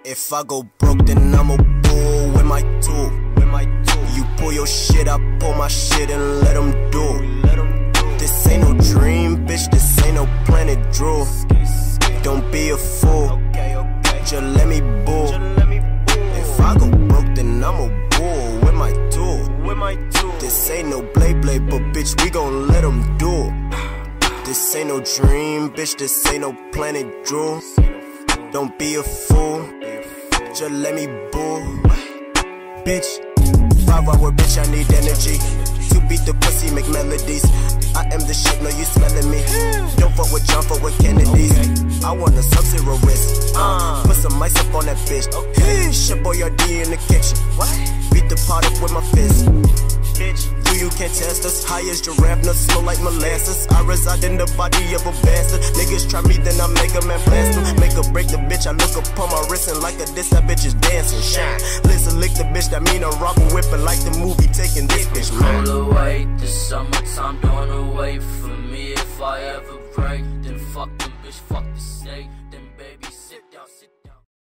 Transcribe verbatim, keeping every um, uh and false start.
If I go broke, then I'm a bull with my tool. With my tool. You pull your shit, I pull my shit and let them do. Let them do. This ain't no dream, bitch, this ain't no planet drool. Don't be a fool, okay, okay. Just let me bull. If I go broke, then I'm a bull with my tool. With my tool. This ain't no blade blade, but bitch, we gon' let them do. This ain't no dream, bitch, this ain't no planet drool. Don't be a fool, just let me bull. Bitch, five hour bitch, I need energy. To beat the pussy, make melodies. I am the shit, no you smelling me. Don't fuck with John, fuck with Kennedys. I want a sub-zero wrist, uh, Put some ice up on that bitch. Okay. Shit boy, your D in the kitchen. What? Beat the pot up with my fist. Bitch, you can't test us. High as giraffe, nuts slow like molasses. I reside in the body of a bastard. Niggas try me, then I make a man blast them. Make or break the bitch, I look upon my wrist and like a diss, that bitch is dancing. Shine, listen, lick the bitch, that mean I'm rockin' whippin' like the movie taking this bitch, man. Roll away, this summertime don't away from me. If I ever break, then fuck the bitch, fuck the state.